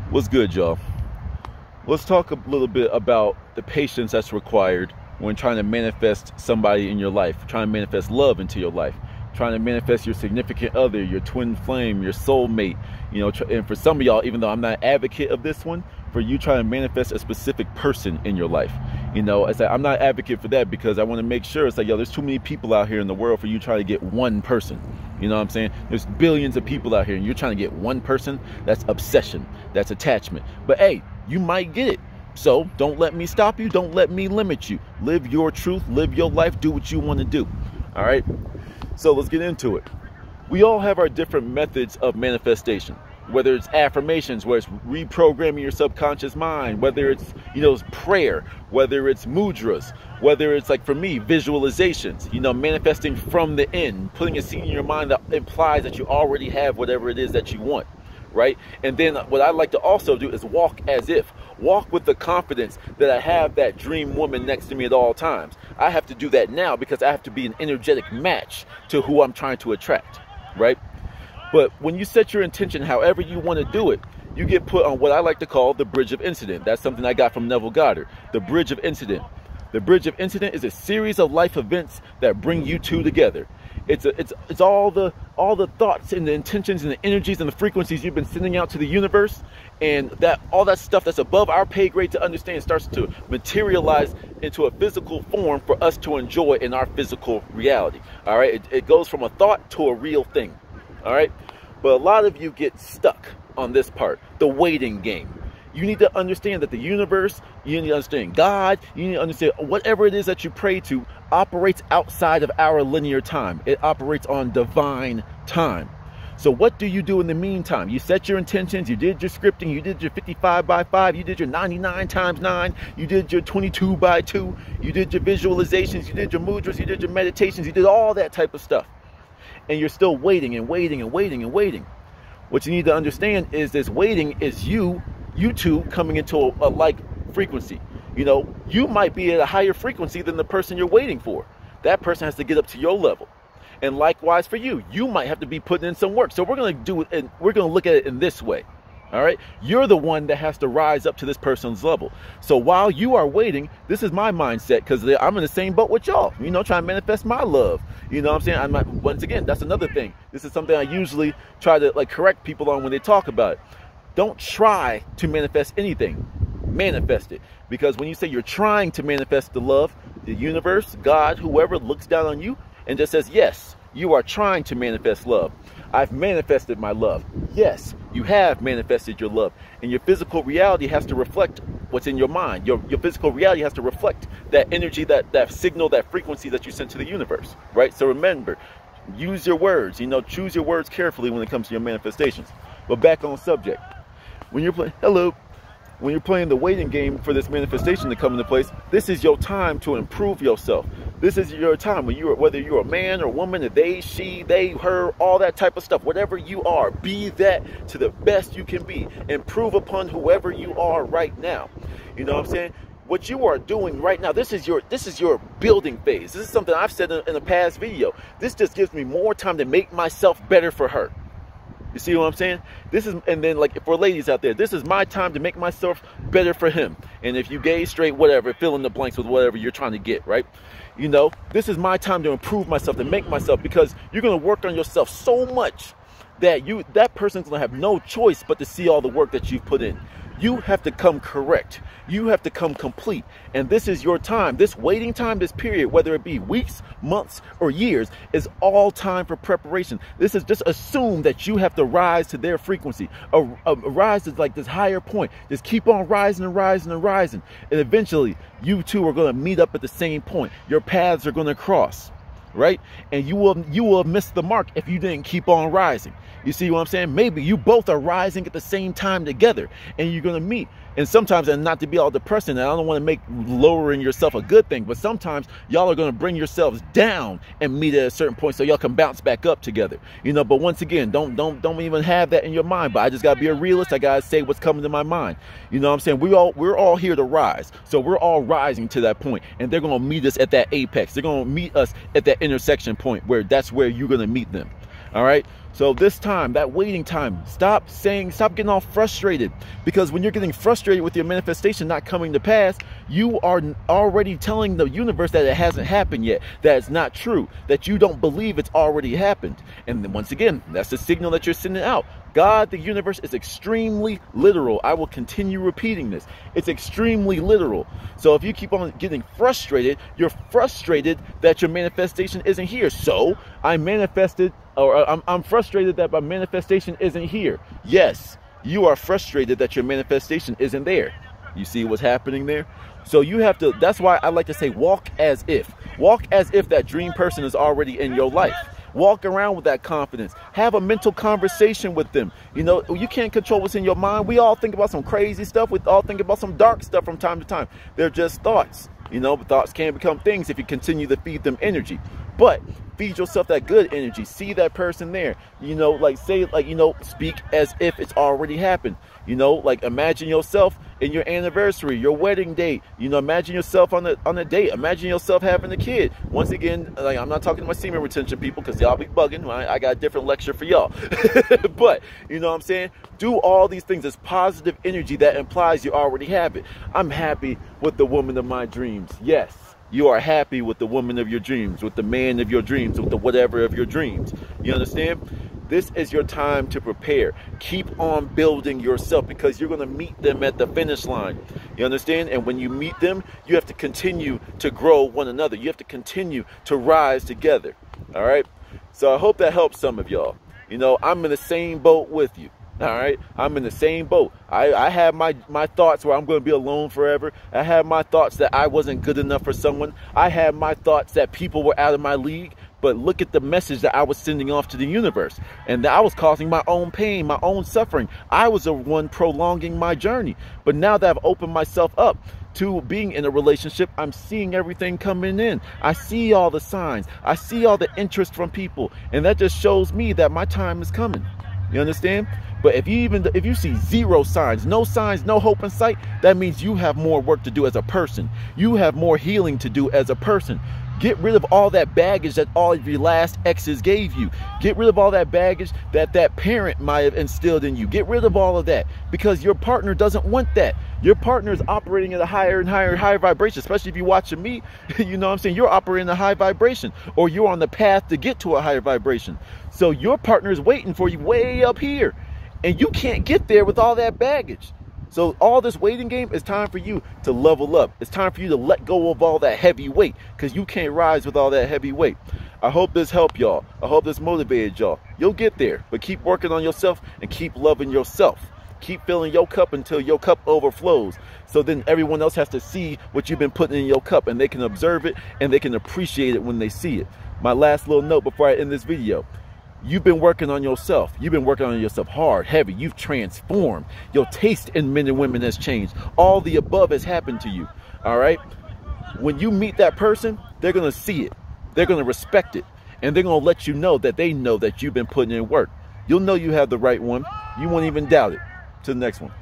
What's good, y'all? Let's talk a little bit about the patience that's required when trying to manifest somebody in your life, trying to manifest love into your life, trying to manifest your significant other, your twin flame, your soulmate. You know, and for some of y'all, even though I'm not an advocate of this one, for you trying to manifest a specific person in your life. You know, it's like, I'm not an advocate for that because I want to make sure it's like, yo, there's too many people out here in the world for you trying to get one person. You know what I'm saying? There's billions of people out here and you're trying to get one person. That's obsession. That's attachment. But hey, you might get it. So don't let me stop you. Don't let me limit you. Live your truth. Live your life. Do what you want to do. All right. So let's get into it. We all have our different methods of manifestation. Whether it's affirmations, whether it's reprogramming your subconscious mind, whether it's, you know, prayer, whether it's mudras, whether it's, like for me, visualizations, you know, manifesting from the end, putting a scene in your mind that implies that you already have whatever it is that you want, right? And then what I like to also do is walk as if. Walk with the confidence that I have that dream woman next to me at all times. I have to do that now because I have to be an energetic match to who I'm trying to attract, right? But when you set your intention however you want to do it, you get put on what I like to call the bridge of incident. That's something I got from Neville Goddard, the bridge of incident. The bridge of incident is a series of life events that bring you two together. It's all the thoughts and the intentions and the energies and the frequencies you've been sending out to the universe, and that all that stuff that's above our pay grade to understand starts to materialize into a physical form for us to enjoy in our physical reality. All right, it goes from a thought to a real thing. All right, but a lot of you get stuck on this part, the waiting game. You need to understand that the universe, you need to understand God, you need to understand whatever it is that you pray to operates outside of our linear time. It operates on divine time. So what do you do in the meantime? You set your intentions, you did your scripting, you did your 55 by 5, you did your 99 times 9, you did your 22 by 2, you did your visualizations, you did your mudras, you did your meditations, you did all that type of stuff. And you're still waiting and waiting and waiting and waiting. What you need to understand is this waiting is you two coming into a like frequency. You know, you might be at a higher frequency than the person you're waiting for. That person has to get up to your level. And likewise for you, you might have to be putting in some work. So we're going to do it, and we're going to look at it in this way. All right, you're the one that has to rise up to this person's level. So while you are waiting, this is my mindset because I'm in the same boat with y'all, you know, trying to manifest my love. You know what I'm saying? I'm not, once again, that's another thing. This is something I usually try to like correct people on when they talk about it. Don't try to manifest anything. Manifest it. Because when you say you're trying to manifest the love, the universe, God, whoever looks down on you and just says, yes, you are trying to manifest love. I've manifested my love. Yes, you have manifested your love. And your physical reality has to reflect what's in your mind. Your physical reality has to reflect that energy, that signal, that frequency that you sent to the universe, right? So remember, use your words, you know, choose your words carefully when it comes to your manifestations. But back on subject. When you're playing, when you're playing the waiting game for this manifestation to come into place, this is your time to improve yourself. This is your time when whether you're a man or a woman, a they, she, they, her, all that type of stuff, whatever you are, be that to the best you can be. Improve upon whoever you are right now. You know what I'm saying? What you are doing right now, this is your building phase. This is something I've said in a past video. This just gives me more time to make myself better for her. You see what I'm saying? This is, and then like for ladies out there, this is my time to make myself better for him. And if you gay, straight, whatever, fill in the blanks with whatever you're trying to get, right? You know, this is my time to improve myself, to make myself, because you're going to work on yourself so much that that person's going to have no choice but to see all the work that you've put in. You have to come correct. You have to come complete. And this is your time. This waiting time, this period, whether it be weeks, months, or years, is all time for preparation. This is just assume that you have to rise to their frequency. Rise to like this higher point. Just keep on rising and rising and rising. And eventually, you two are going to meet up at the same point. Your paths are going to cross. Right? And you will miss the mark if you didn't keep on rising. You see what I'm saying? Maybe you both are rising at the same time together and you're going to meet. And sometimes, and not to be all depressing, and I don't want to make lowering yourself a good thing, but sometimes y'all are going to bring yourselves down and meet at a certain point so y'all can bounce back up together. You know, but once again, don't even have that in your mind. But I just got to be a realist. I got to say what's coming to my mind. You know what I'm saying? We're all here to rise. So we're all rising to that point, and they're going to meet us at that apex. They're going to meet us at that intersection point where that's where you're going to meet them. All right. So this time, that waiting time, stop getting all frustrated, because when you're getting frustrated with your manifestation not coming to pass, you are already telling the universe that it hasn't happened yet, that it's not true, that you don't believe it's already happened. And then once again, that's the signal that you're sending out. God, the universe, is extremely literal. I will continue repeating this. It's extremely literal. So if you keep on getting frustrated, you're frustrated that your manifestation isn't here. So I manifested, or I'm frustrated that my manifestation isn't here. Yes, you are frustrated that your manifestation isn't there. You see what's happening there? So you have to, that's why I like to say walk as if. Walk as if that dream person is already in your life. Walk around with that confidence. Have a mental conversation with them. You know, you can't control what's in your mind. We all think about some crazy stuff. We all think about some dark stuff from time to time. They're just thoughts. You know, but thoughts can become things if you continue to feed them energy. But feed yourself that good energy. See that person there. You know, like say, like, you know, speak as if it's already happened. You know, like imagine yourself in your anniversary, your wedding date. You know, imagine yourself on a date. Imagine yourself having a kid. Once again, like, I'm not talking to my semen retention people, because y'all be bugging. I got a different lecture for y'all. But you know what I'm saying? Do all these things as positive energy that implies you already have it. I'm happy with the woman of my dreams. Yes. You are happy with the woman of your dreams, with the man of your dreams, with the whatever of your dreams. You understand? This is your time to prepare. Keep on building yourself, because you're going to meet them at the finish line. You understand? And when you meet them, you have to continue to grow one another. You have to continue to rise together. All right? So I hope that helps some of y'all. You know, I'm in the same boat with you. All right, I'm in the same boat. I have my thoughts where I'm going to be alone forever. I have my thoughts that I wasn't good enough for someone. I have my thoughts that people were out of my league. But look at the message that I was sending off to the universe. And I was causing my own pain, my own suffering. I was the one prolonging my journey. But now that I've opened myself up to being in a relationship, I'm seeing everything coming in. I see all the signs. I see all the interest from people. And that just shows me that my time is coming. You understand? But if you see zero signs, no hope in sight, that means you have more work to do as a person. You have more healing to do as a person. Get rid of all that baggage that all of your last exes gave you. Get rid of all that baggage that that parent might have instilled in you. Get rid of all of that, because your partner doesn't want that. Your partner is operating at a higher and higher vibration, especially if you're watching me. You know what I'm saying? You're operating at a high vibration, or you're on the path to get to a higher vibration. So your partner is waiting for you way up here, and you can't get there with all that baggage. So all this waiting game, is time for you to level up. It's time for you to let go of all that heavy weight, because you can't rise with all that heavy weight. I hope this helped y'all. I hope this motivated y'all. You'll get there, but keep working on yourself and keep loving yourself. Keep filling your cup until your cup overflows. So then everyone else has to see what you've been putting in your cup, and they can observe it and they can appreciate it when they see it. My last little note before I end this video. You've been working on yourself. You've been working on yourself hard, heavy. You've transformed. Your taste in men and women has changed. All the above has happened to you. All right? When you meet that person, they're going to see it. They're going to respect it. And they're going to let you know that they know that you've been putting in work. You'll know you have the right one. You won't even doubt it. Till the next one.